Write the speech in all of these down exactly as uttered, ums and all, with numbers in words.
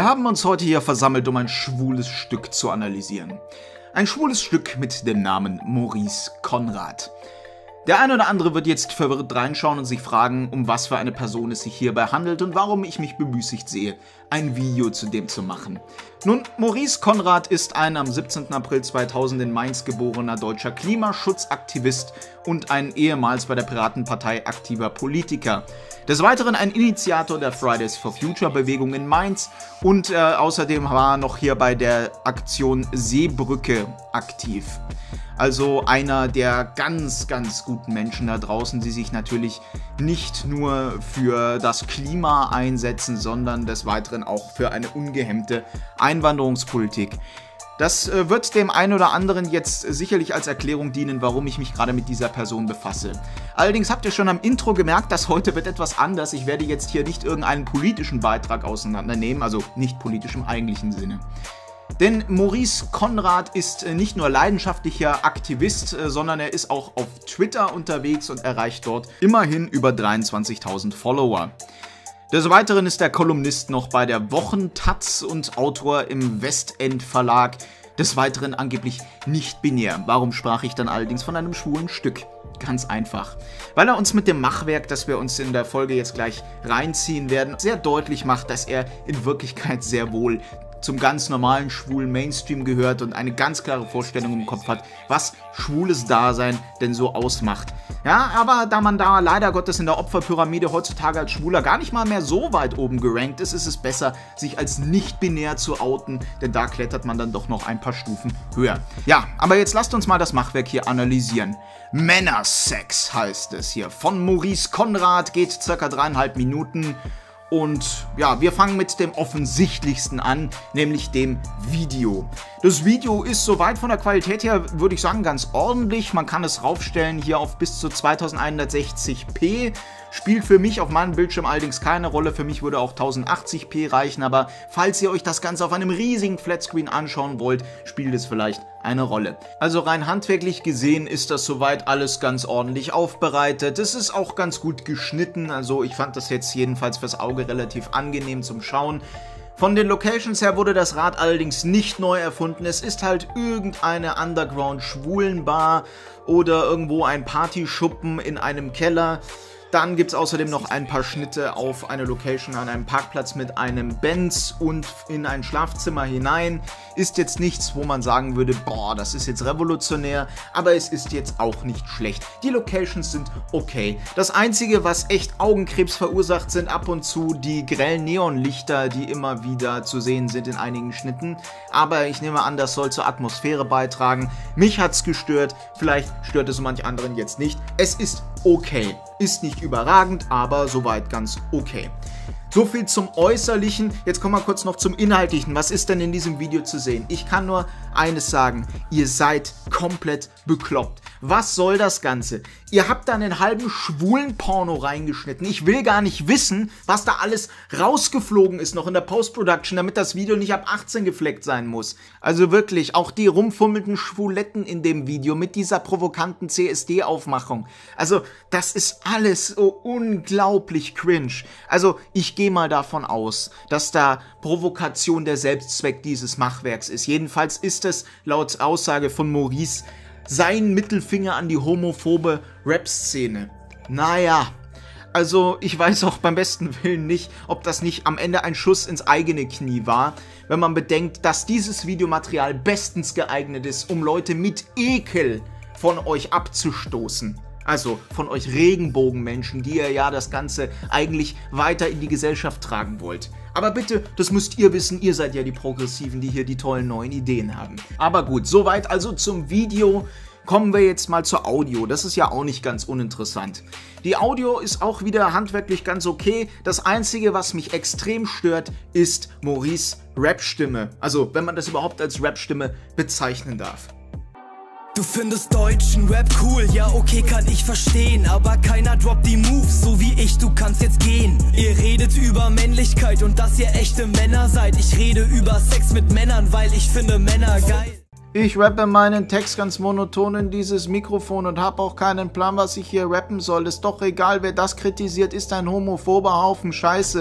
Wir haben uns heute hier versammelt, um ein schwules Stück zu analysieren. Ein schwules Stück mit dem Namen Maurice Conrad. Der eine oder andere wird jetzt verwirrt reinschauen und sich fragen, um was für eine Person es sich hierbei handelt und warum ich mich bemüßigt sehe, ein Video zu dem zu machen. Nun, Maurice Conrad ist ein am siebzehnten April zweitausend in Mainz geborener deutscher Klimaschutzaktivist und ein ehemals bei der Piratenpartei aktiver Politiker. Des Weiteren ein Initiator der Fridays for Future Bewegung in Mainz und äh, außerdem war noch hier bei der Aktion Seebrücke aktiv. Also einer der ganz, ganz guten Menschen da draußen, die sich natürlich nicht nur für das Klima einsetzen, sondern des Weiteren auch für eine ungehemmte Einwanderungspolitik. Das äh, wird dem einen oder anderen jetzt sicherlich als Erklärung dienen, warum ich mich gerade mit dieser Person befasse. Allerdings habt ihr schon am Intro gemerkt, dass heute wird etwas anders. Ich werde jetzt hier nicht irgendeinen politischen Beitrag auseinandernehmen, also nicht politisch im eigentlichen Sinne. Denn Maurice Conrad ist nicht nur leidenschaftlicher Aktivist, sondern er ist auch auf Twitter unterwegs und erreicht dort immerhin über dreiundzwanzigtausend Follower. Des Weiteren ist er Kolumnist noch bei der Wochen-Taz und Autor im Westend Verlag. Des Weiteren angeblich nicht binär. Warum sprach ich dann allerdings von einem schwulen Stück? Ganz einfach. Weil er uns mit dem Machwerk, das wir uns in der Folge jetzt gleich reinziehen werden, sehr deutlich macht, dass er in Wirklichkeit sehr wohl zum ganz normalen schwulen Mainstream gehört und eine ganz klare Vorstellung im Kopf hat, was schwules Dasein denn so ausmacht. Ja, aber da man da leider Gottes in der Opferpyramide heutzutage als Schwuler gar nicht mal mehr so weit oben gerankt ist, ist es besser, sich als nicht-binär zu outen, denn da klettert man dann doch noch ein paar Stufen höher. Ja, aber jetzt lasst uns mal das Machwerk hier analysieren. Männersex heißt es hier. Von Maurice Conrad, geht circa dreieinhalb Minuten. Und ja, wir fangen mit dem offensichtlichsten an, nämlich dem Video. Das Video ist soweit von der Qualität her, würde ich sagen, ganz ordentlich. Man kann es raufstellen hier auf bis zu zweitausendeinhundertsechzig p. Spielt für mich auf meinem Bildschirm allerdings keine Rolle. Für mich würde auch tausendachtzig p reichen, aber falls ihr euch das Ganze auf einem riesigen Flatscreen anschauen wollt, spielt es vielleicht eine Rolle. Also rein handwerklich gesehen ist das soweit alles ganz ordentlich aufbereitet. Es ist auch ganz gut geschnitten, also ich fand das jetzt jedenfalls fürs Auge relativ angenehm zum Schauen. Von den Locations her wurde das Rad allerdings nicht neu erfunden. Es ist halt irgendeine Underground-Schwulenbar oder irgendwo ein Partyschuppen in einem Keller. Dann gibt es außerdem noch ein paar Schnitte auf eine Location an einem Parkplatz mit einem Benz und in ein Schlafzimmer hinein. Ist jetzt nichts, wo man sagen würde, boah, das ist jetzt revolutionär, aber es ist jetzt auch nicht schlecht. Die Locations sind okay. Das Einzige, was echt Augenkrebs verursacht, sind ab und zu die grellen Neonlichter, die immer wieder zu sehen sind in einigen Schnitten. Aber ich nehme an, das soll zur Atmosphäre beitragen. Mich hat's gestört, vielleicht stört es so manch anderen jetzt nicht. Es ist okay. Ist nicht überragend, aber soweit ganz okay. So viel zum Äußerlichen. Jetzt kommen wir kurz noch zum Inhaltlichen. Was ist denn in diesem Video zu sehen? Ich kann nur eines sagen. Ihr seid komplett bekloppt. Was soll das Ganze? Ihr habt da einen halben schwulen Porno reingeschnitten. Ich will gar nicht wissen, was da alles rausgeflogen ist noch in der Post-Production, damit das Video nicht ab achtzehn gefleckt sein muss. Also wirklich, auch die rumfummelnden Schwuletten in dem Video mit dieser provokanten C S D-Aufmachung. Also das ist alles so unglaublich cringe. Also ich gehe mal davon aus, dass da Provokation der Selbstzweck dieses Machwerks ist. Jedenfalls ist es laut Aussage von Maurice sein Mittelfinger an die homophobe Rap-Szene. Naja, also ich weiß auch beim besten Willen nicht, ob das nicht am Ende ein Schuss ins eigene Knie war, wenn man bedenkt, dass dieses Videomaterial bestens geeignet ist, um Leute mit Ekel von euch abzustoßen. Also von euch Regenbogenmenschen, die ihr ja das Ganze eigentlich weiter in die Gesellschaft tragen wollt. Aber bitte, das müsst ihr wissen, ihr seid ja die Progressiven, die hier die tollen neuen Ideen haben. Aber gut, soweit also zum Video. Kommen wir jetzt mal zur Audio. Das ist ja auch nicht ganz uninteressant. Die Audio ist auch wieder handwerklich ganz okay. Das Einzige, was mich extrem stört, ist Maurice' Rap-Stimme. Also, wenn man das überhaupt als Rap-Stimme bezeichnen darf. Du findest deutschen Rap cool, ja okay, kann ich verstehen, aber keiner droppt die Moves, so wie ich, du kannst jetzt gehen. Ihr redet über Männlichkeit und dass ihr echte Männer seid. Ich rede über Sex mit Männern, weil ich finde Männer geil. Ich rappe meinen Text ganz monoton in dieses Mikrofon und habe auch keinen Plan, was ich hier rappen soll. Ist doch egal, wer das kritisiert, ist ein homophober Haufen Scheiße.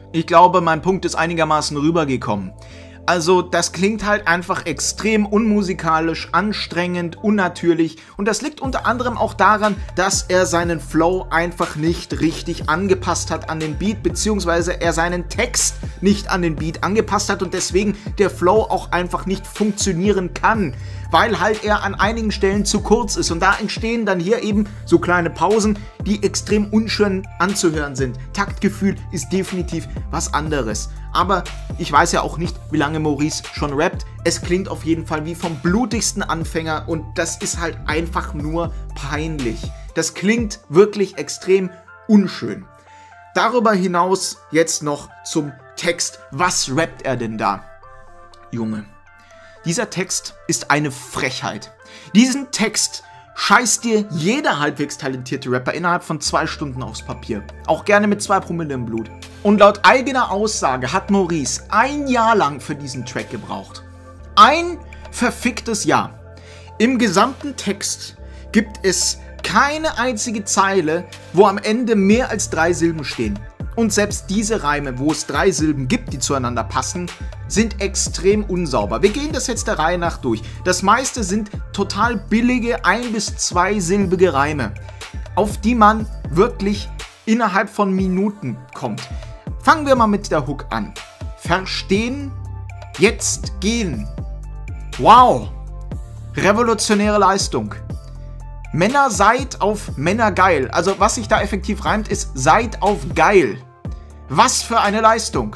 Ich glaube, mein Punkt ist einigermaßen rübergekommen. Also das klingt halt einfach extrem unmusikalisch, anstrengend, unnatürlich und das liegt unter anderem auch daran, dass er seinen Flow einfach nicht richtig angepasst hat an den Beat, beziehungsweise er seinen Text nicht an den Beat angepasst hat und deswegen der Flow auch einfach nicht funktionieren kann, weil halt er an einigen Stellen zu kurz ist und da entstehen dann hier eben so kleine Pausen, die extrem unschön anzuhören sind. Taktgefühl ist definitiv was anderes. Aber ich weiß ja auch nicht, wie lange Maurice schon rappt. Es klingt auf jeden Fall wie vom blutigsten Anfänger und das ist halt einfach nur peinlich. Das klingt wirklich extrem unschön. Darüber hinaus jetzt noch zum Text. Was rappt er denn da? Junge, dieser Text ist eine Frechheit. Diesen Text scheißt dir jeder halbwegs talentierte Rapper innerhalb von zwei Stunden aufs Papier. Auch gerne mit zwei Promille im Blut. Und laut eigener Aussage hat Maurice ein Jahr lang für diesen Track gebraucht. Ein verficktes Jahr. Im gesamten Text gibt es keine einzige Zeile, wo am Ende mehr als drei Silben stehen. Und selbst diese Reime, wo es drei Silben gibt, die zueinander passen, sind extrem unsauber. Wir gehen das jetzt der Reihe nach durch. Das meiste sind total billige ein- bis zweisilbige Reime, auf die man wirklich innerhalb von Minuten kommt. Fangen wir mal mit der Hook an. Verstehen, jetzt gehen. Wow, revolutionäre Leistung. Männer seid auf Männer geil. Also was sich da effektiv reimt, ist seid auf geil. Was für eine Leistung.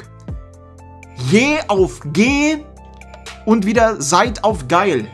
Je auf G und wieder seid auf geil.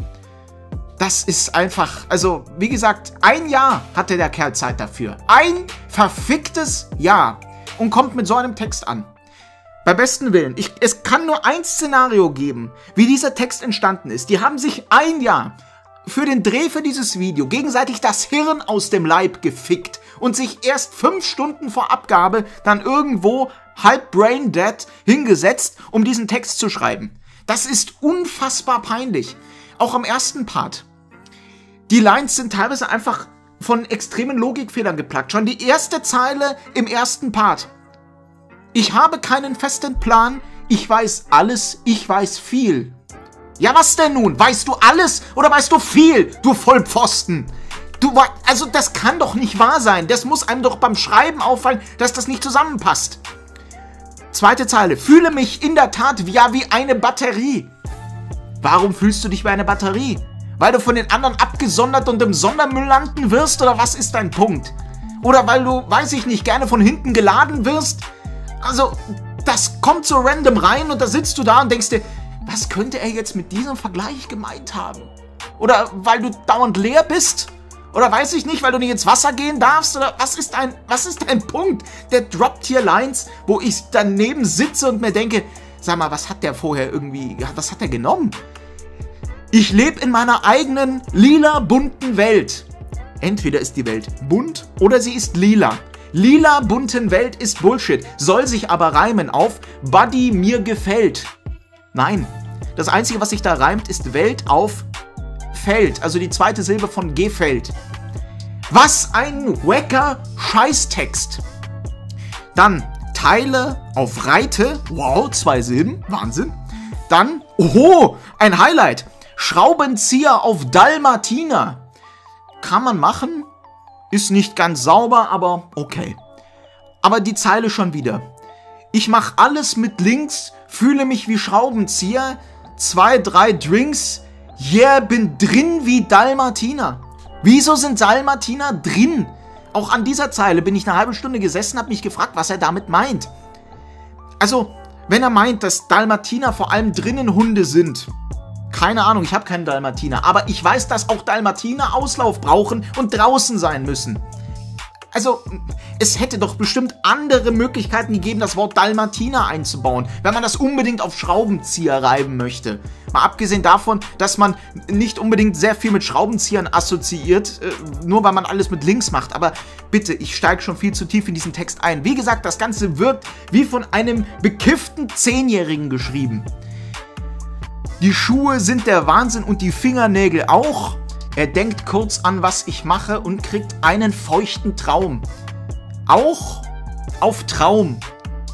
Das ist einfach, also wie gesagt, ein Jahr hatte der Kerl Zeit dafür. Ein verficktes Jahr. Und kommt mit so einem Text an. Bei besten Willen, ich, es kann nur ein Szenario geben, wie dieser Text entstanden ist. Die haben sich ein Jahr für den Dreh für dieses Video gegenseitig das Hirn aus dem Leib gefickt und sich erst fünf Stunden vor Abgabe dann irgendwo halb brain dead hingesetzt, um diesen Text zu schreiben. Das ist unfassbar peinlich. Auch am ersten Part. Die Lines sind teilweise einfach von extremen Logikfehlern geplagt. Schon die erste Zeile im ersten Part. Ich habe keinen festen Plan, ich weiß alles, ich weiß viel. Ja, was denn nun? Weißt du alles oder weißt du viel, du Vollpfosten? Du, also das kann doch nicht wahr sein. Das muss einem doch beim Schreiben auffallen, dass das nicht zusammenpasst. Zweite Zeile. Fühle mich in der Tat ja wie eine Batterie. Warum fühlst du dich wie eine Batterie? Weil du von den anderen abgesondert und im Sondermüll landen wirst? Oder was ist dein Punkt? Oder weil du, weiß ich nicht, gerne von hinten geladen wirst? Also, das kommt so random rein und da sitzt du da und denkst dir, was könnte er jetzt mit diesem Vergleich gemeint haben? Oder weil du dauernd leer bist? Oder weiß ich nicht, weil du nicht ins Wasser gehen darfst? Oder was ist dein, was ist dein Punkt? Der droppt hier Lines, wo ich daneben sitze und mir denke, sag mal, was hat der vorher irgendwie, was hat der genommen? Ich lebe in meiner eigenen lila bunten Welt. Entweder ist die Welt bunt oder sie ist lila. Lila bunten Welt ist Bullshit, soll sich aber reimen auf Buddy mir gefällt. Nein, das Einzige, was sich da reimt, ist Welt auf Feld, also die zweite Silbe von gefällt. Was ein wacker Scheißtext. Dann Teile auf Reite, wow, zwei Silben, Wahnsinn. Dann, oho, ein Highlight, Schraubenzieher auf Dalmatiner. Kann man machen, ist nicht ganz sauber, aber okay. Aber die Zeile schon wieder. Ich mach alles mit links, fühle mich wie Schraubenzieher, zwei, drei Drinks, yeah, bin drin wie Dalmatiner. Wieso sind Dalmatiner drin? Auch an dieser Zeile bin ich eine halbe Stunde gesessen, habe mich gefragt, was er damit meint. Also, wenn er meint, dass Dalmatiner vor allem drinnen Hunde sind, keine Ahnung, ich habe keinen Dalmatiner, aber ich weiß, dass auch Dalmatiner Auslauf brauchen und draußen sein müssen. Also, es hätte doch bestimmt andere Möglichkeiten gegeben, das Wort Dalmatiner einzubauen, wenn man das unbedingt auf Schraubenzieher reiben möchte. Mal abgesehen davon, dass man nicht unbedingt sehr viel mit Schraubenziehern assoziiert, äh, nur weil man alles mit links macht. Aber bitte, ich steige schon viel zu tief in diesen Text ein. Wie gesagt, das Ganze wirkt wie von einem bekifften Zehnjährigen geschrieben. Die Schuhe sind der Wahnsinn und die Fingernägel auch. Er denkt kurz an, was ich mache und kriegt einen feuchten Traum. Auch auf Traum.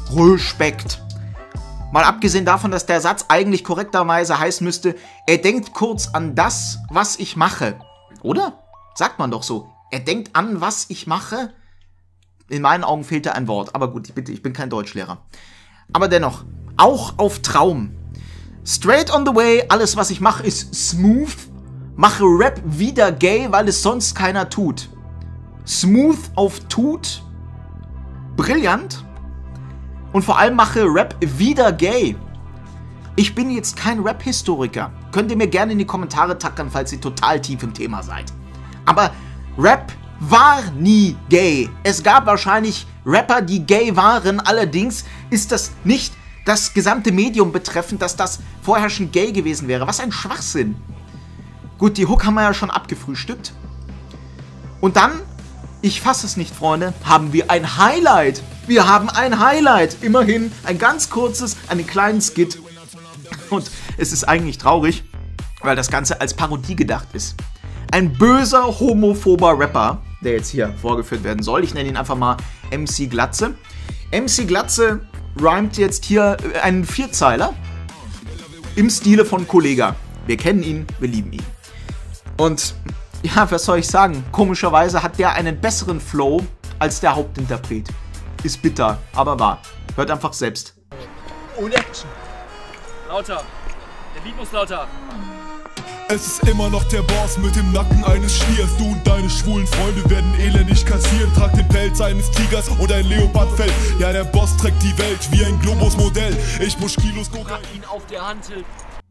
Respekt. Mal abgesehen davon, dass der Satz eigentlich korrekterweise heißen müsste, er denkt kurz an das, was ich mache. Oder? Sagt man doch so. Er denkt an, was ich mache. In meinen Augen fehlte ein Wort. Aber gut, bitte, ich bin kein Deutschlehrer. Aber dennoch, auch auf Traum. Straight on the way, alles was ich mache ist smooth. Mache Rap wieder gay, weil es sonst keiner tut. Smooth auf tut. Brillant. Und vor allem mache Rap wieder gay. Ich bin jetzt kein Rap-Historiker. Könnt ihr mir gerne in die Kommentare tackern, falls ihr total tief im Thema seid. Aber Rap war nie gay. Es gab wahrscheinlich Rapper, die gay waren. Allerdings ist das nicht das gesamte Medium betreffend, dass das vorher schon gay gewesen wäre. Was ein Schwachsinn. Gut, die Hook haben wir ja schon abgefrühstückt. Und dann, ich fasse es nicht, Freunde, haben wir ein Highlight. Wir haben ein Highlight. Immerhin ein ganz kurzes, einen kleinen Skit. Und es ist eigentlich traurig, weil das Ganze als Parodie gedacht ist. Ein böser, homophober Rapper, der jetzt hier vorgeführt werden soll. Ich nenne ihn einfach mal M C Glatze. M C Glatze rhymt jetzt hier einen Vierzeiler im Stile von Kollega. Wir kennen ihn, wir lieben ihn. Und ja, was soll ich sagen? Komischerweise hat der einen besseren Flow als der Hauptinterpret. Ist bitter, aber wahr. Hört einfach selbst. Und Action. Lauter. Der Beat muss lauter. Es ist immer noch der Boss mit dem Nacken eines Stiers. Du und deine schwulen Freunde werden elendig kassieren. Trag den Pelz eines Tigers und ein Leopardfell. Ja, der Boss trägt die Welt wie ein Globus-Modell. Ich muss Kilos Kokain. ihn auf der Hantel.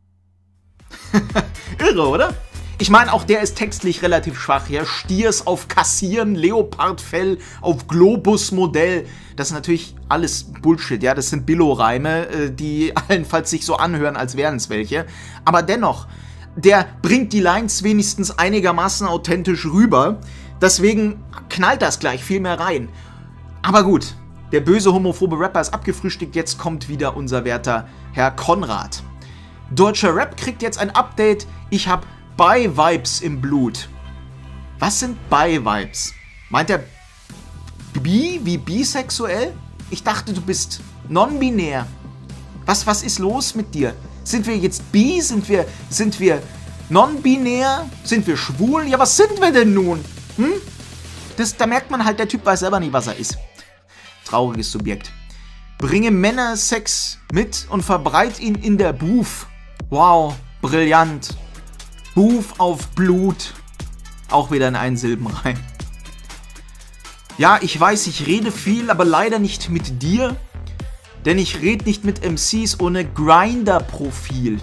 Irre, oder? Ich meine, auch der ist textlich relativ schwach. Ja? Stiers auf Kassieren, Leopardfell auf Globus-Modell. Das ist natürlich alles Bullshit. Ja, das sind Billo-Reime, die allenfalls sich so anhören, als wären es welche. Aber dennoch, der bringt die Lines wenigstens einigermaßen authentisch rüber. Deswegen knallt das gleich viel mehr rein. Aber gut, der böse homophobe Rapper ist abgefrühstückt. Jetzt kommt wieder unser werter Herr Konrad. Deutscher Rap kriegt jetzt ein Update. Ich habe Bi-Vibes im Blut. Was sind Bi-Vibes? Meint er bi wie bisexuell? Ich dachte, du bist non-binär. Was, was ist los mit dir? Sind wir jetzt bi? Sind wir, sind wir non-binär? Sind wir schwul? Ja, was sind wir denn nun? Hm? Das, da merkt man halt, der Typ weiß selber nicht, was er ist. Trauriges Subjekt. Bringe Männer Sex mit und verbreit ihn in der Booth. Wow, brillant. Booth auf Blut. Auch wieder in einen Silbenreim. Ja, ich weiß, ich rede viel, aber leider nicht mit dir. Denn ich rede nicht mit M Cs ohne Grindr-Profil.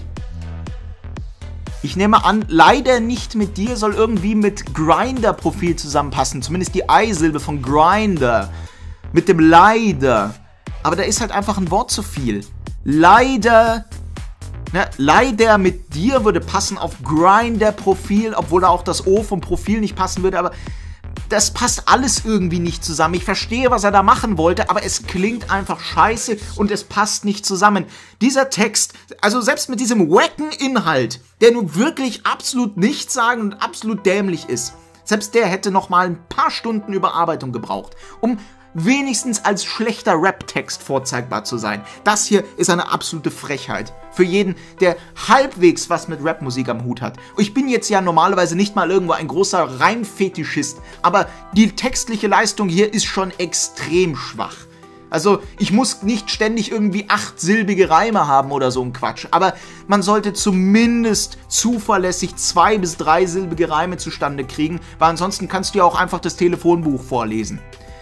Ich nehme an, leider nicht mit dir soll irgendwie mit Grindr-Profil zusammenpassen. Zumindest die I-Silbe von Grindr. Mit dem leider. Aber da ist halt einfach ein Wort zu viel. Leider. Ne, leider mit dir würde passen auf Grindr-Profil, obwohl da auch das O vom Profil nicht passen würde, aber das passt alles irgendwie nicht zusammen. Ich verstehe, was er da machen wollte, aber es klingt einfach scheiße und es passt nicht zusammen. Dieser Text, also selbst mit diesem wacken Inhalt, der nun wirklich absolut nichtssagend und absolut dämlich ist, selbst der hätte noch mal ein paar Stunden Überarbeitung gebraucht, um wenigstens als schlechter Rap-Text vorzeigbar zu sein. Das hier ist eine absolute Frechheit. Für jeden, der halbwegs was mit Rapmusik am Hut hat. Ich bin jetzt ja normalerweise nicht mal irgendwo ein großer Reimfetischist, aber die textliche Leistung hier ist schon extrem schwach. Also ich muss nicht ständig irgendwie achtsilbige Reime haben oder so ein Quatsch, aber man sollte zumindest zuverlässig zwei- bis dreisilbige Reime zustande kriegen, weil ansonsten kannst du ja auch einfach das Telefonbuch vorlesen.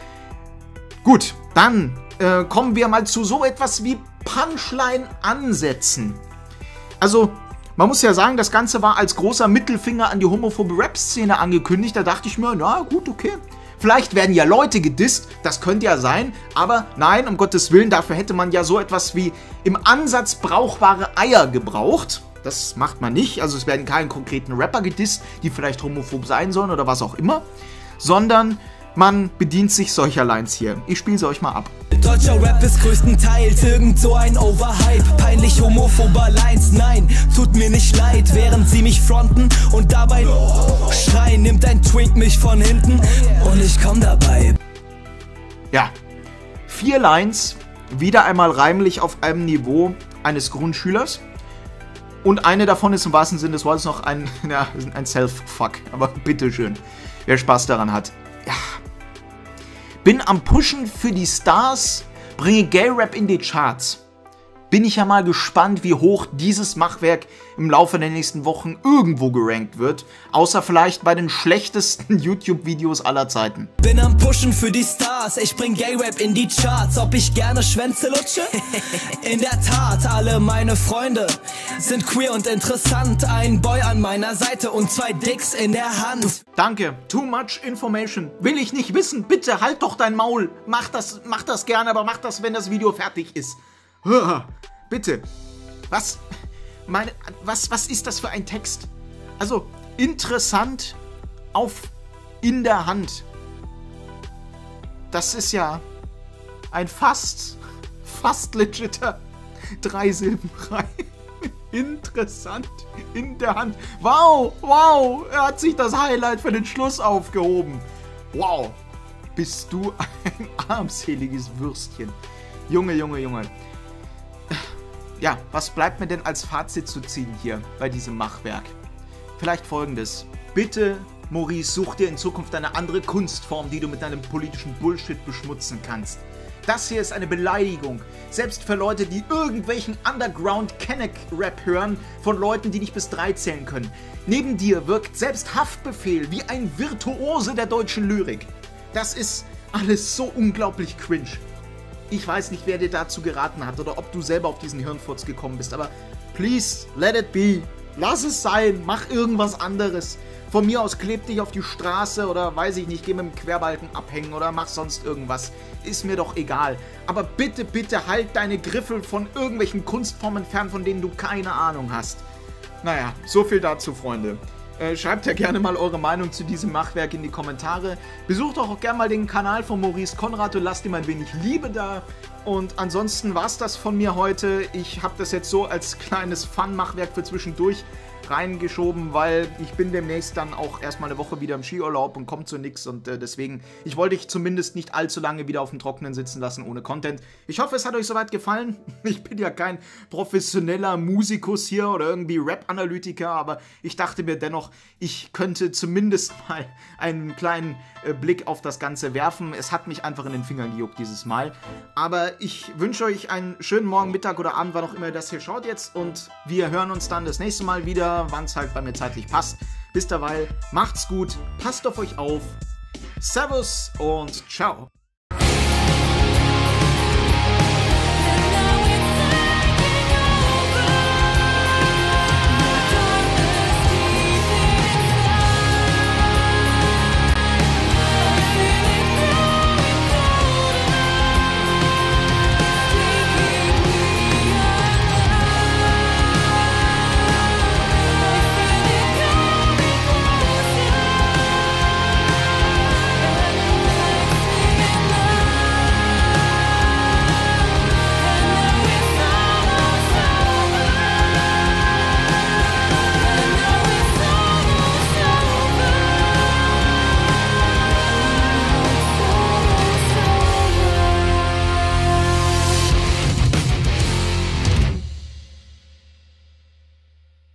Gut, dann äh, kommen wir mal zu so etwas wie Punchline-Ansätzen. Also, man muss ja sagen, das Ganze war als großer Mittelfinger an die homophobe Rap-Szene angekündigt. Da dachte ich mir, na gut, okay. Vielleicht werden ja Leute gedisst, das könnte ja sein. Aber nein, um Gottes Willen, dafür hätte man ja so etwas wie im Ansatz brauchbare Eier gebraucht. Das macht man nicht. Also es werden keine konkreten Rapper gedisst, die vielleicht homophob sein sollen oder was auch immer. Sondern man bedient sich solcher Lines hier. Ich spiele sie euch mal ab. Deutscher Rap ist größtenteils irgend so ein Overhype. Peinlich homophober Lines, nein, tut mir nicht leid. Während sie mich fronten und dabei schreien, nimmt ein Twink mich von hinten und ich komm dabei. Ja, vier Lines, wieder einmal reimlich auf einem Niveau eines Grundschülers. Und eine davon ist im wahrsten Sinne des Wortes noch ein, ja, ein Self-Fuck. Aber bitteschön, wer Spaß daran hat. Ja. Bin am Pushen für die Stars, bringe Gay-Rap in die Charts. Bin ich ja mal gespannt, wie hoch dieses Machwerk im Laufe der nächsten Wochen irgendwo gerankt wird. Außer vielleicht bei den schlechtesten YouTube-Videos aller Zeiten. Bin am Pushen für die Stars, ich bring Gay-Rap in die Charts. Ob ich gerne Schwänze lutsche? In der Tat, alle meine Freunde sind queer und interessant. Ein Boy an meiner Seite und zwei Dicks in der Hand. Danke. Too much information. Will ich nicht wissen. Bitte halt doch dein Maul. Mach das, mach das gerne, aber mach das, wenn das Video fertig ist. Bitte. Was, meine, was, was ist das für ein Text? Also, interessant auf in der Hand. Das ist ja ein fast, fast legitter Dreisilbenreim. Interessant in der Hand. Wow, wow, er hat sich das Highlight für den Schluss aufgehoben. Wow, bist du ein armseliges Würstchen. Junge, Junge, Junge. Ja, was bleibt mir denn als Fazit zu ziehen hier bei diesem Machwerk? Vielleicht Folgendes. Bitte, Maurice, such dir in Zukunft eine andere Kunstform, die du mit deinem politischen Bullshit beschmutzen kannst. Das hier ist eine Beleidigung. Selbst für Leute, die irgendwelchen Underground-Kenneck-Rap hören, von Leuten, die nicht bis drei zählen können. Neben dir wirkt selbst Haftbefehl wie ein Virtuose der deutschen Lyrik. Das ist alles so unglaublich cringe. Ich weiß nicht, wer dir dazu geraten hat oder ob du selber auf diesen Hirnfurz gekommen bist, aber please, let it be. Lass es sein, mach irgendwas anderes. Von mir aus kleb dich auf die Straße oder weiß ich nicht, geh mit dem Querbalken abhängen oder mach sonst irgendwas. Ist mir doch egal. Aber bitte, bitte halt deine Griffel von irgendwelchen Kunstformen fern, von denen du keine Ahnung hast. Naja, so viel dazu, Freunde. Äh, schreibt ja gerne mal eure Meinung zu diesem Machwerk in die Kommentare. Besucht auch, auch gerne mal den Kanal von Maurice Conrad und lasst ihm ein wenig Liebe da. Und ansonsten war es das von mir heute. Ich habe das jetzt so als kleines Fun-Machwerk für zwischendurch reingeschoben, weil ich bin demnächst dann auch erstmal eine Woche wieder im Skiurlaub und komme zu nix und äh, deswegen, ich wollte dich zumindest nicht allzu lange wieder auf dem Trockenen sitzen lassen ohne Content. Ich hoffe, es hat euch soweit gefallen. Ich bin ja kein professioneller Musikus hier oder irgendwie Rap-Analytiker, aber ich dachte mir dennoch, ich könnte zumindest mal einen kleinen äh, Blick auf das Ganze werfen. Es hat mich einfach in den Fingern gejuckt dieses Mal. Aber ich wünsche euch einen schönen Morgen, Mittag oder Abend, wann auch immer ihr das hier schaut jetzt und wir hören uns dann das nächste Mal wieder, wann es halt bei mir zeitlich passt. Bis derweil, macht's gut, passt auf euch auf, Servus und ciao.